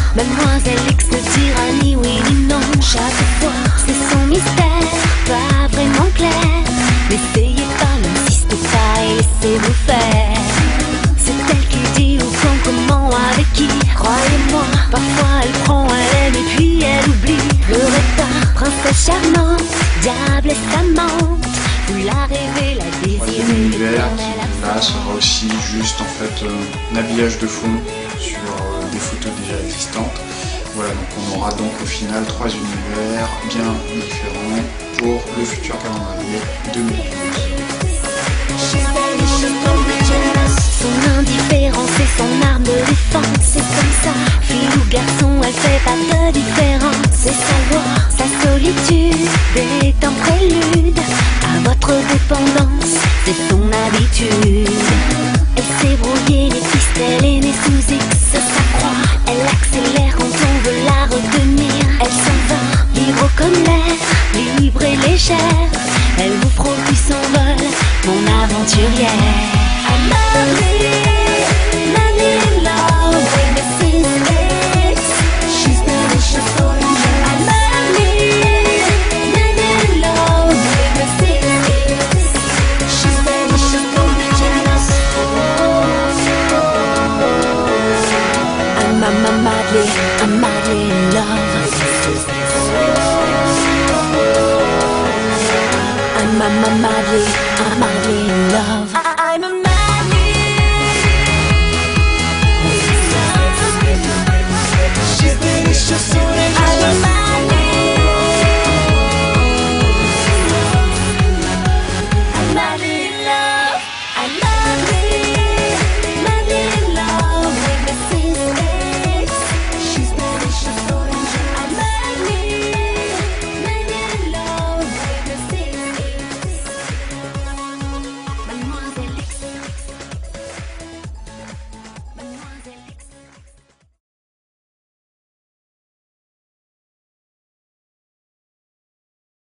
Mademoiselle X ne dira ni oui ni non. Chaque fois, c'est son mystère, pas vraiment clair. N'essayez pas, n'insiste pas et laissez-vous faire. C'est elle qui dit où, quand, comment, avec qui. Croyez-moi, parfois elle prend, elle aime et puis elle oublie. Pleurez pas, princesse charmante, diable est sa menthe. Vous la rêvez, la désirez. Troisième univers qui là sera aussi juste en fait un habillage de fond sur des photos déjà existantes. Voilà, donc on aura donc au final 3 univers bien différents pour le futur calendrier 2012. Son indifférence et son arme de défense, c'est comme ça. Fille ou garçon, elle fait pas de différence. C'est sa loi, sa solitude est un prélude à votre dépendance, c'est son habitude. Elle s'est brouillée les pistes, elle est née sous X, sa croix. Elle accélère quand on veut la retenir. Elle s'en va, libre comme l'air, libre et légère. Elle vous produit son vol, mon aventurière.